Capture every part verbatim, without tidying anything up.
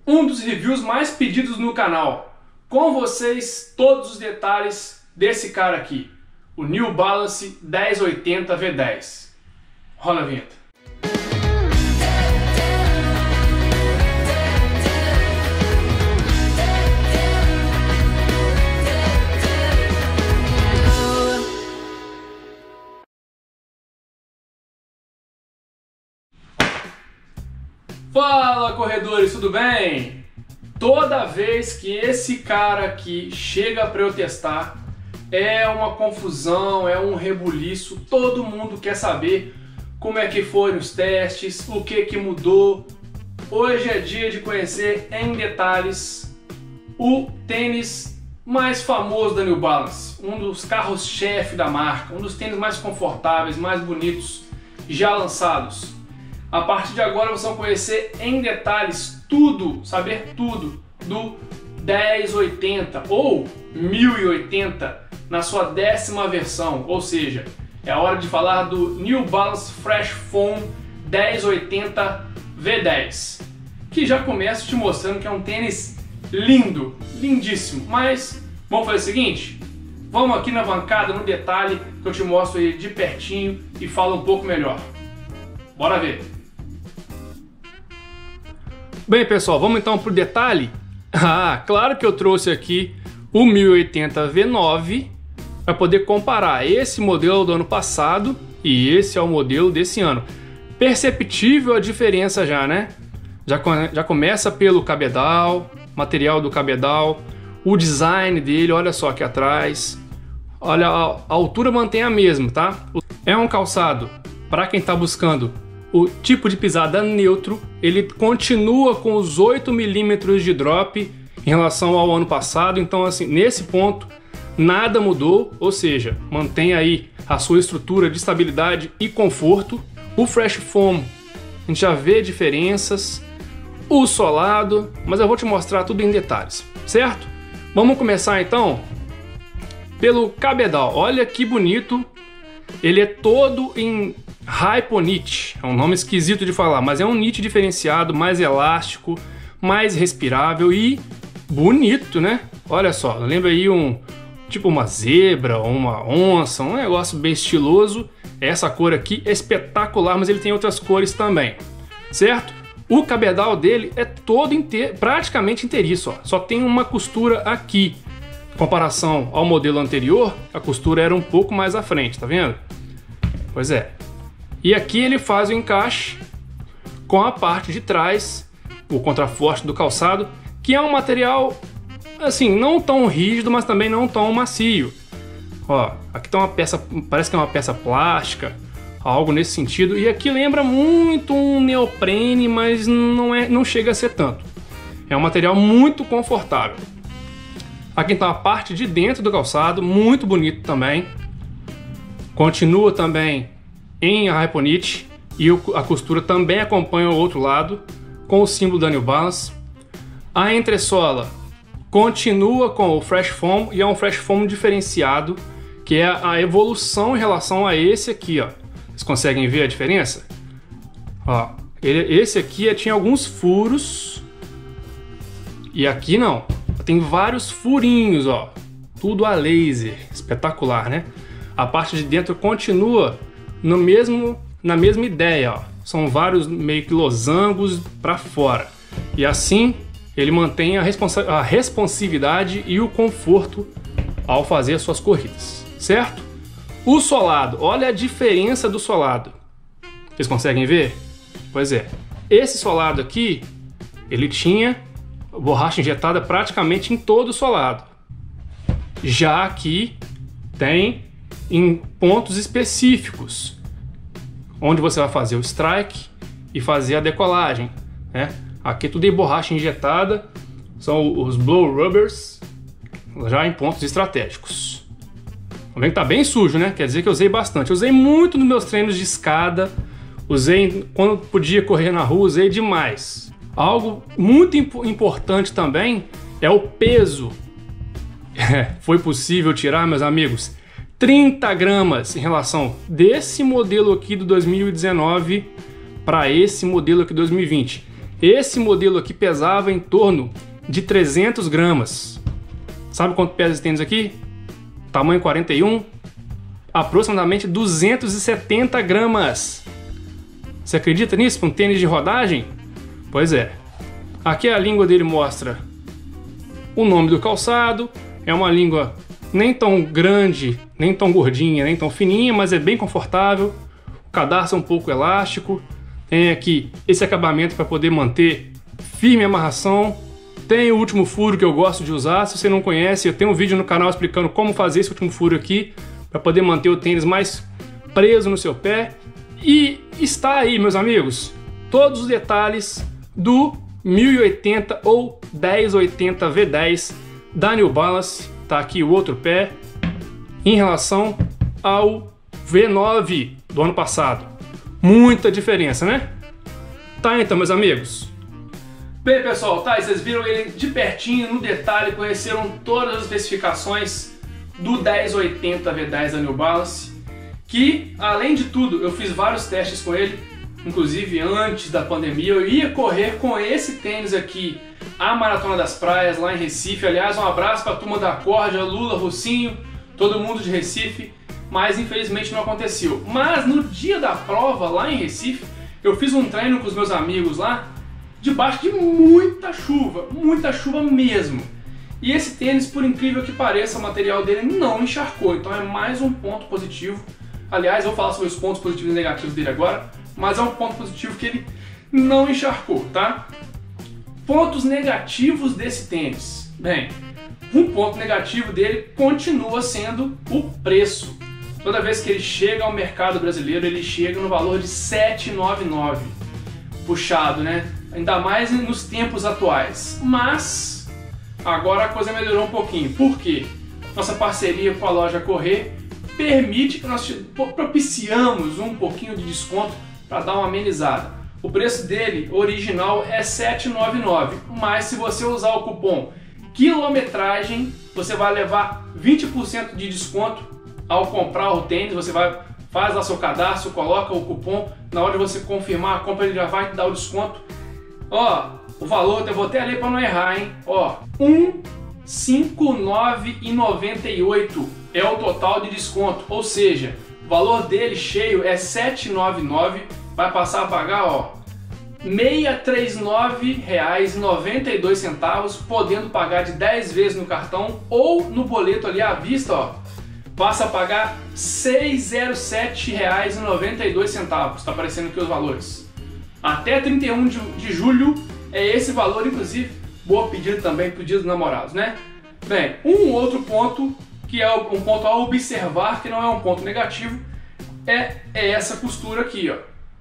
um dos reviews mais pedidos no canal. Com vocês, todos os detalhes desse cara aqui, o New Balance dez oitenta V dez. Rola a vinheta. Fala, corredores, tudo bem? Toda vez que esse cara aqui chega para eu testar, é uma confusão, é um rebuliço, todo mundo quer saber como é que foram os testes, o que que mudou. Hoje é dia de conhecer em detalhes o tênis mais famoso da New Balance, um dos carros-chefe da marca, um dos tênis mais confortáveis, mais bonitos já lançados. A partir de agora vocês vão conhecer em detalhes tudo, saber tudo do dez oitenta ou mil e oitenta na sua décima versão, ou seja, é a hora de falar do New Balance Fresh Foam dez oitenta V dez, que já começo te mostrando que é um tênis lindo, lindíssimo. Mas vamos fazer o seguinte, vamos aqui na bancada, no detalhe, que eu te mostro ele de pertinho e falo um pouco melhor. Bora ver! Bem, pessoal, vamos então pro detalhe? Ah, claro que eu trouxe aqui o mil e oitenta V nove para poder comparar esse modelo do ano passado e esse é o modelo desse ano. Perceptível a diferença já, né? Já, já começa pelo cabedal, material do cabedal, o design dele, olha só aqui atrás. Olha, a, a altura mantém a mesma, tá? É um calçado para quem está buscando o tipo de pisada neutro, ele continua com os oito milímetros de drop em relação ao ano passado, então assim, nesse ponto nada mudou, ou seja, mantém aí a sua estrutura de estabilidade e conforto. O Fresh Foam, a gente já vê diferenças, o solado, mas eu vou te mostrar tudo em detalhes, certo? Vamos começar então pelo cabedal, olha que bonito, ele é todo em Hypo-Knit, é um nome esquisito de falar, mas é um knit diferenciado, mais elástico, mais respirável e bonito, né? Olha só, lembra aí um tipo uma zebra, uma onça, um negócio bem estiloso. Essa cor aqui é espetacular, mas ele tem outras cores também, certo? O cabedal dele é todo inteiro, praticamente inteiriço, ó. Só tem uma costura aqui. Em comparação ao modelo anterior, a costura era um pouco mais à frente, tá vendo? Pois é. E aqui ele faz o encaixe com a parte de trás, o contraforte do calçado, que é um material assim, não tão rígido, mas também não tão macio. Ó, aqui tá uma peça, parece que é uma peça plástica, algo nesse sentido, e aqui lembra muito um neoprene, mas não, é, não chega a ser tanto. É um material muito confortável. Aqui tá a parte de dentro do calçado, muito bonito também. Continua também em Hypo-Knit e a costura também acompanha o outro lado com o símbolo da New Balance. A entressola continua com o Fresh Foam e é um Fresh Foam diferenciado, que é a evolução em relação a esse aqui, ó. Vocês conseguem ver a diferença? Ó, ele, esse aqui tinha alguns furos e aqui não. Tem vários furinhos, ó. Tudo a laser, espetacular, né? A parte de dentro continua no mesmo, na mesma ideia, ó. São vários meio que losangos para fora. E assim ele mantém a, responsa a responsividade e o conforto ao fazer as suas corridas, certo? O solado, olha a diferença do solado. Vocês conseguem ver? Pois é. Esse solado aqui, ele tinha borracha injetada praticamente em todo o solado. Já aqui tem em pontos específicos, onde você vai fazer o strike e fazer a decolagem, né? Aqui tudo em borracha injetada, são os blow rubbers, já em pontos estratégicos. Tá vendo que tá bem sujo, né? Quer dizer que eu usei bastante. Eu usei muito nos meus treinos de escada, usei quando podia correr na rua, usei demais. Algo muito imp importante também é o peso. Foi possível tirar, meus amigos, trinta gramas em relação desse modelo aqui do dois mil e dezenove para esse modelo aqui do dois mil e vinte. Esse modelo aqui pesava em torno de trezentos gramas. Sabe quanto pesa esse tênis aqui? Tamanho quarenta e um, aproximadamente duzentos e setenta gramas. Você acredita nisso para um tênis de rodagem? Pois é. Aqui a língua dele mostra o nome do calçado. É uma língua nem tão grande, nem tão gordinha, nem tão fininha, mas é bem confortável. O cadarço é um pouco elástico. Tem aqui esse acabamento para poder manter firme a amarração. Tem o último furo que eu gosto de usar. Se você não conhece, eu tenho um vídeo no canal explicando como fazer esse último furo aqui para poder manter o tênis mais preso no seu pé. E está aí, meus amigos, todos os detalhes do mil e oitenta ou dez oitenta V dez da New Balance. Tá aqui o outro pé em relação ao V nove do ano passado. Muita diferença, né? Tá então, meus amigos. Bem, pessoal, tá, vocês viram ele de pertinho, no detalhe, conheceram todas as especificações do dez oitenta V dez da New Balance, que, além de tudo, eu fiz vários testes com ele, inclusive antes da pandemia. Eu ia correr com esse tênis aqui, a Maratona das Praias, lá em Recife. Aliás, um abraço para a turma da Corja, Lula, Rocinho, todo mundo de Recife, mas infelizmente não aconteceu. Mas no dia da prova, lá em Recife, eu fiz um treino com os meus amigos lá, debaixo de muita chuva, muita chuva mesmo. E esse tênis, por incrível que pareça, o material dele não encharcou, então é mais um ponto positivo. Aliás, eu vou falar sobre os pontos positivos e negativos dele agora, mas é um ponto positivo que ele não encharcou, tá? Pontos negativos desse tênis. Bem, um ponto negativo dele continua sendo o preço. Toda vez que ele chega ao mercado brasileiro, ele chega no valor de sete reais e noventa e nove centavos. Puxado, né? Ainda mais nos tempos atuais. Mas agora a coisa melhorou um pouquinho. Por quê? Nossa parceria com a loja Correr permite que nós propiciamos um pouquinho de desconto para dar uma amenizada. O preço dele original é sete reais e noventa e nove centavos, mas se você usar o cupom quilometragem, você vai levar vinte por cento de desconto ao comprar o tênis. Você vai, faz lá seu cadastro, coloca o cupom, na hora de você confirmar a compra ele já vai te dar o desconto. Ó, o valor, eu vou até ali para não errar, hein? Ó, cento e cinquenta e nove reais e noventa e oito centavos é o total de desconto, ou seja, o valor dele cheio é sete reais e noventa e nove centavos, vai passar a pagar, ó, seiscentos e trinta e nove reais e noventa e dois centavos, podendo pagar de dez vezes no cartão ou no boleto ali à vista, ó, passa a pagar seiscentos e sete reais e noventa e dois centavos, tá aparecendo aqui os valores. Até trinta e um de julho é esse valor, inclusive, boa pedida também para o Dia dos Namorados, né? Bem, um outro ponto, que é um ponto a observar, que não é um ponto negativo, é, é essa costura aqui, ó.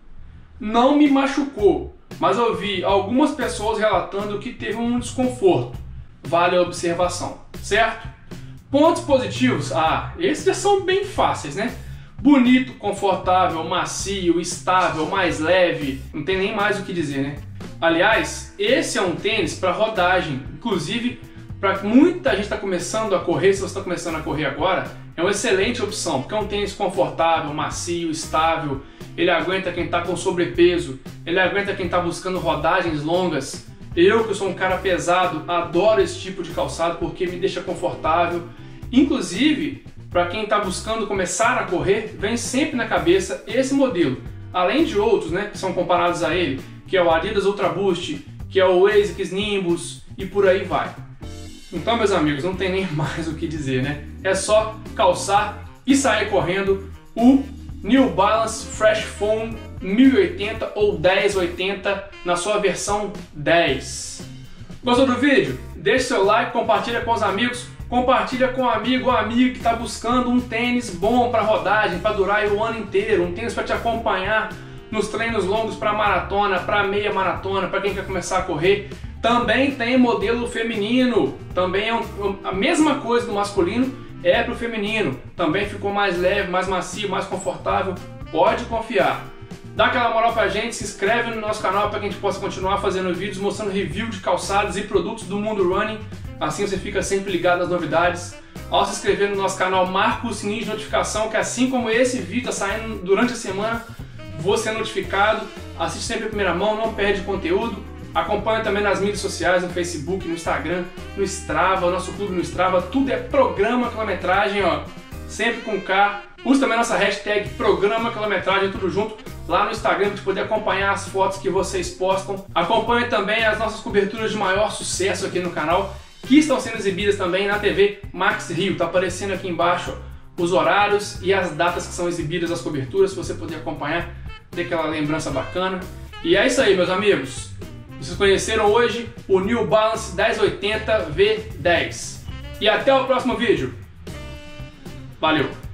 Não me machucou, mas eu vi algumas pessoas relatando que teve um desconforto. Vale a observação, certo? Pontos positivos, ah, esses já são bem fáceis, né? Bonito, confortável, macio, estável, mais leve, não tem nem mais o que dizer, né? Aliás, esse é um tênis para rodagem, inclusive para muita gente está começando a correr. Se você está começando a correr agora, é uma excelente opção, porque é um tênis confortável, macio, estável, ele aguenta quem está com sobrepeso, ele aguenta quem está buscando rodagens longas. Eu, que sou um cara pesado, adoro esse tipo de calçado porque me deixa confortável. Inclusive, para quem está buscando começar a correr, vem sempre na cabeça esse modelo, além de outros, né, que são comparados a ele, que é o Adidas Ultra Boost, que é o ASICS Nimbus e por aí vai. Então, meus amigos, não tem nem mais o que dizer, né? É só calçar e sair correndo o New Balance Fresh Foam mil e oitenta ou dez oitenta na sua versão dez. Gostou do vídeo? Deixe seu like, compartilha com os amigos, compartilha com um amigo ou amiga que está buscando um tênis bom para rodagem, para durar o ano inteiro, um tênis para te acompanhar nos treinos longos, para maratona, para meia maratona, para quem quer começar a correr. Também tem modelo feminino, também é um, a mesma coisa do masculino, é para o feminino. Também ficou mais leve, mais macio, mais confortável, pode confiar. Dá aquela moral pra gente, se inscreve no nosso canal para que a gente possa continuar fazendo vídeos mostrando review de calçados e produtos do mundo running. Assim você fica sempre ligado às novidades. Ao se inscrever no nosso canal, marca o sininho de notificação, que assim como esse vídeo está saindo durante a semana, você é notificado. Assiste sempre em primeira mão, não perde conteúdo. Acompanha também nas mídias sociais, no Facebook, no Instagram, no Strava, o nosso clube no Strava, tudo é Programa Quilometragem, ó, sempre com K. Use também a nossa hashtag Programa Quilometragem, tudo junto, lá no Instagram, para poder acompanhar as fotos que vocês postam. Acompanhe também as nossas coberturas de maior sucesso aqui no canal, que estão sendo exibidas também na T V Max Rio. Tá aparecendo aqui embaixo, ó, os horários e as datas que são exibidas as coberturas, se você puder acompanhar, ter aquela lembrança bacana. E é isso aí, meus amigos. Vocês conheceram hoje o New Balance dez oitenta V dez. E até o próximo vídeo. Valeu!